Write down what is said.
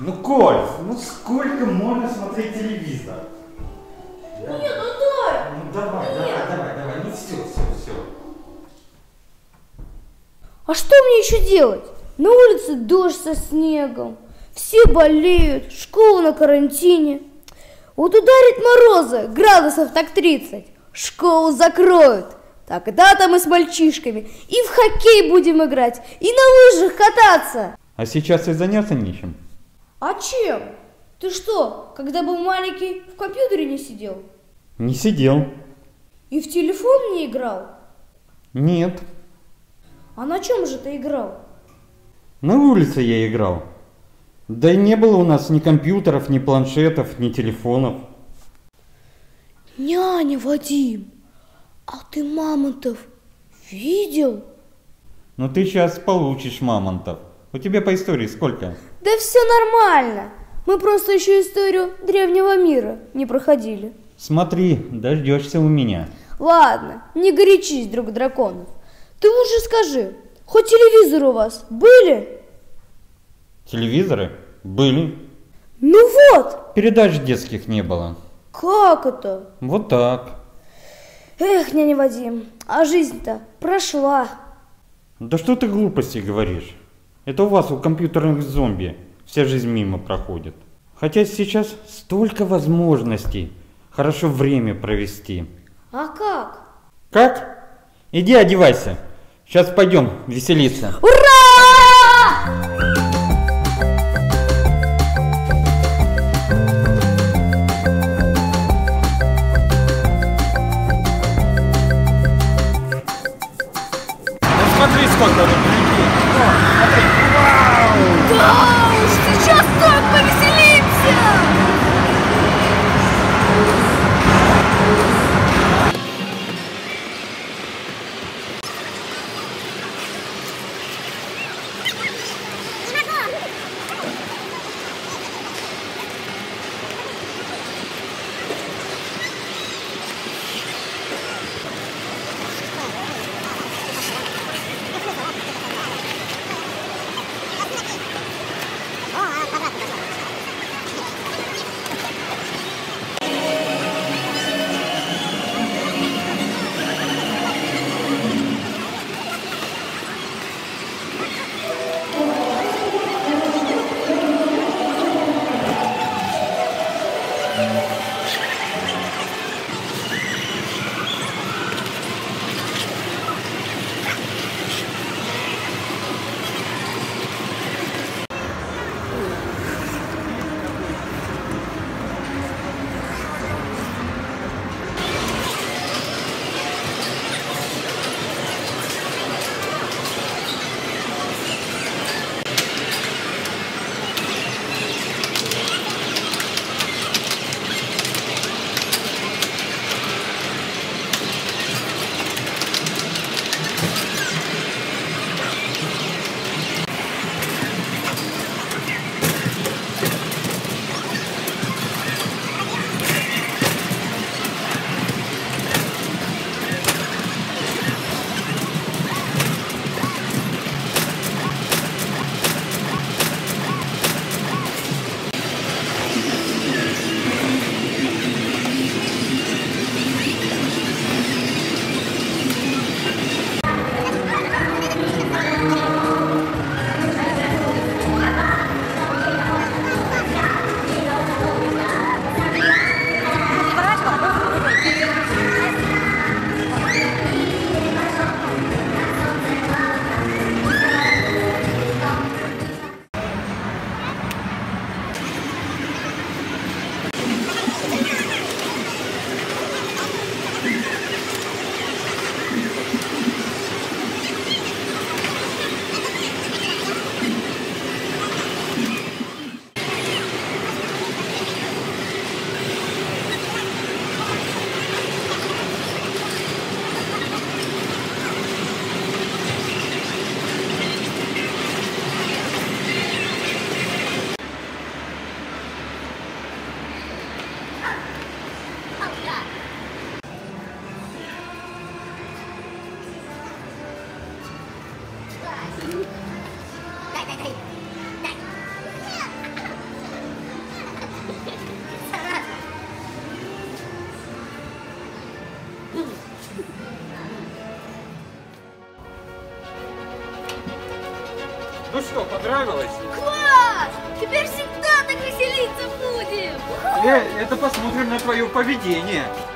Ну, Коль, ну сколько можно смотреть телевизор? Нет, ну дай! Ну давай, ну все. А что мне еще делать? На улице дождь со снегом, все болеют, школа на карантине. Вот ударит мороза, градусов так 30, школу закроют. Тогда-то мы с мальчишками и в хоккей будем играть, и на лыжах кататься. А сейчас и заняться нечем. А чем? Ты что, когда был маленький, в компьютере не сидел? Не сидел. И в телефон не играл? Нет. А на чем же ты играл? На улице я играл. Да и не было у нас ни компьютеров, ни планшетов, ни телефонов. Няня, Вадим, а ты мамонтов видел? Ну ты сейчас получишь мамонтов. У тебя по истории сколько? Да все нормально. Мы просто еще историю древнего мира не проходили. Смотри, дождешься у меня. Ладно, не горячись, друг драконов. Ты лучше скажи, хоть телевизоры у вас были? Телевизоры? Были. Ну вот! Передач детских не было. Как это? Вот так. Эх, няня Вадим, а жизнь-то прошла. Да что ты глупости говоришь? Это у вас, у компьютерных зомби, вся жизнь мимо проходит. Хотя сейчас столько возможностей хорошо время провести. А как? Как? Иди одевайся. Сейчас пойдем веселиться. Ура! Ну смотри, сколько тут людей. Смотри. Вау! Да уж, сейчас стоит повеселиться! Смотри, Ну что, понравилось? Класс! Теперь всегда так веселиться будем! Это посмотрим на твое поведение.